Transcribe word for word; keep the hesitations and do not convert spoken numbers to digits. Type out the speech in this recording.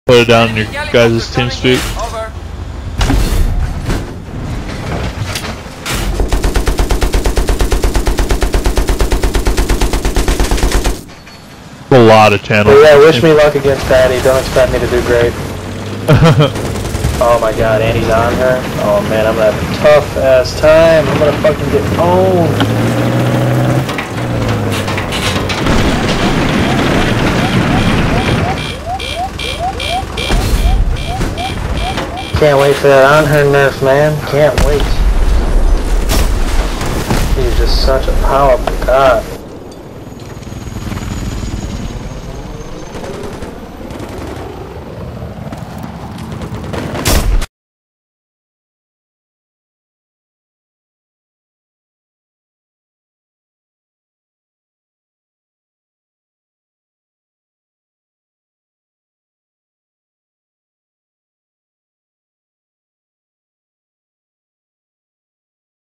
Put it down in your guys' team speak. Over. A lot of channels. But yeah, wish me luck against Patty. Don't expect me to do great. Oh my god, Andy's on her. Oh man, I'm gonna have a tough ass time. I'm gonna fucking get owned. Can't wait for that on her nerf, man. Can't wait. She's just such a powerful god.